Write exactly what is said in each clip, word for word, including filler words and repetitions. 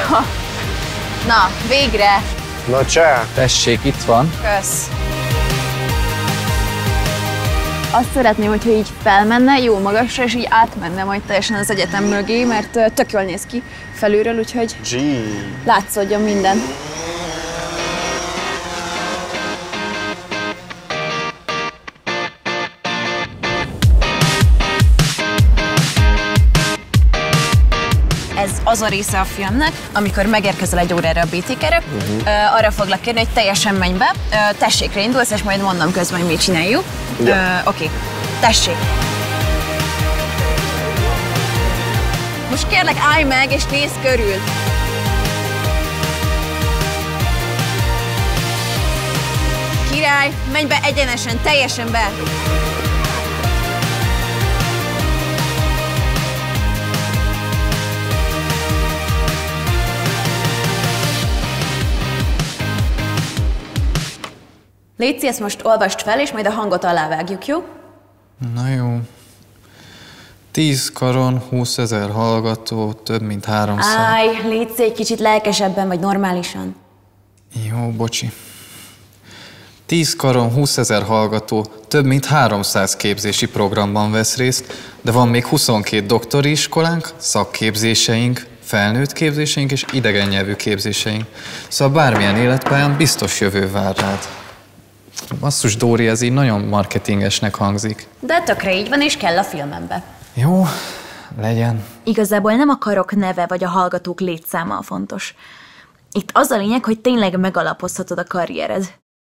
Na, végre! Na csá! Tessék, itt van. Kösz! Azt szeretném, hogyha így felmenne jó magasra, és így átmenne majd teljesen az egyetem mögé, mert tök jól néz ki felülről, úgyhogy Gee. látszódjon minden. Ez az a része a filmnek, amikor megérkezel egy órára a bé té ká-re, uh-huh. uh, arra foglak kérni, hogy teljesen menj be, uh, tessékre indulsz, és majd mondom közben, hogy mit csináljuk. Ja. Uh, Oké, okay. Tessék! Most kérlek, állj meg, és nézz körül! Király, menj be egyenesen, teljesen be! Léci, ezt most olvast fel, és majd a hangot alávágjuk, jó? Na jó. Tíz karon, húszezer hallgató, több mint háromszáz. Állj, Léci, egy kicsit lelkesebben, vagy normálisan. Jó, bocsi. Tíz karon, húszezer hallgató, több mint háromszáz képzési programban vesz részt, de van még huszonkét doktori iskolánk, szakképzéseink, felnőtt képzéseink és idegen nyelvű képzéseink. Szóval bármilyen életpályán biztos jövő vár rád. Basszus, Dóri, ez így nagyon marketingesnek hangzik. De tökre így van, és kell a filmembe. Jó, legyen. Igazából nem a karok neve vagy a hallgatók létszáma a fontos. Itt az a lényeg, hogy tényleg megalapozhatod a karriered.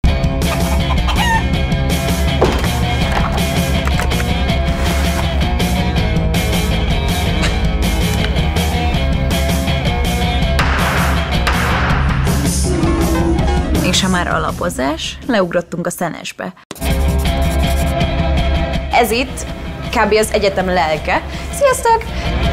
És ha már alapozás, leugrottunk a szenesbe. Ez itt kb. Az egyetem lelke. Sziasztok!